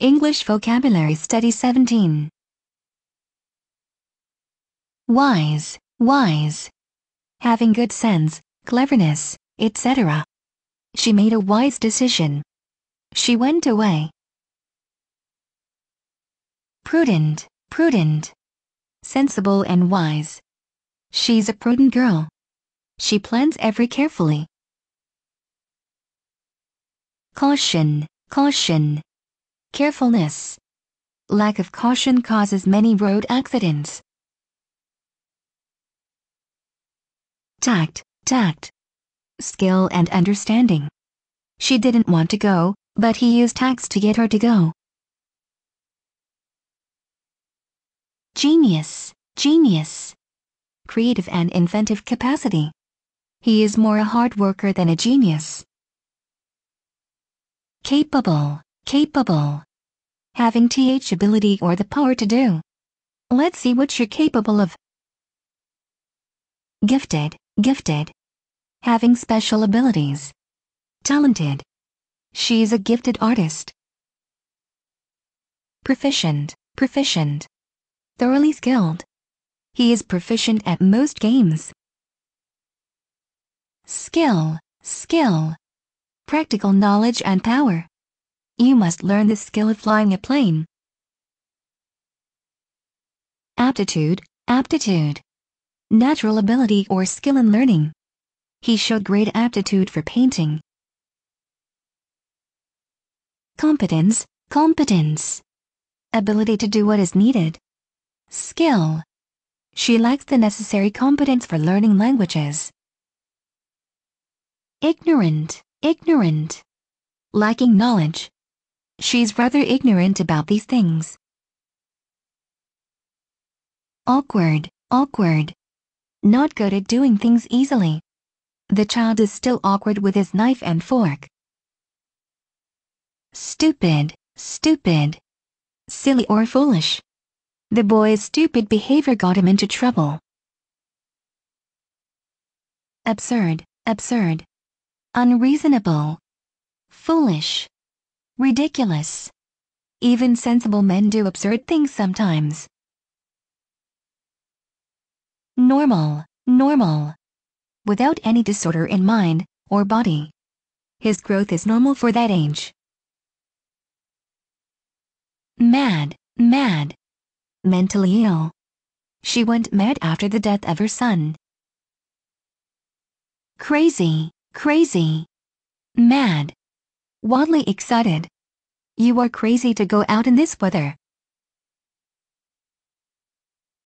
English Vocabulary Study 17. Wise, wise. Having good sense, cleverness, etc. She made a wise decision. She went away. Prudent, prudent. Sensible and wise. She's a prudent girl. She plans every carefully. Caution, caution. Carefulness. Lack of caution causes many road accidents. Tact, tact. Skill and understanding. She didn't want to go, but he used tact to get her to go. Genius, genius. Creative and inventive capacity. He is more a hard worker than a genius. Capable, capable. Having ability or the power to do. Let's see what you're capable of. Gifted, gifted. Having special abilities. Talented. She's a gifted artist. Proficient, proficient. Thoroughly skilled. He is proficient at most games. Skill, skill. Practical knowledge and power. You must learn the skill of flying a plane. Aptitude, aptitude. Natural ability or skill in learning. He showed great aptitude for painting. Competence, competence. Ability to do what is needed. Skill. She lacks the necessary competence for learning languages. Ignorant, ignorant. Lacking knowledge. She's rather ignorant about these things. Awkward, awkward. Not good at doing things easily. The child is still awkward with his knife and fork. Stupid, stupid. Silly or foolish. The boy's stupid behavior got him into trouble. Absurd, absurd. Unreasonable. Foolish. Ridiculous. Even sensible men do absurd things sometimes. Normal, normal. Without any disorder in mind or body. His growth is normal for that age. Mad, mad. Mentally ill. She went mad after the death of her son. Crazy, crazy. Mad. Wildly excited. You are crazy to go out in this weather.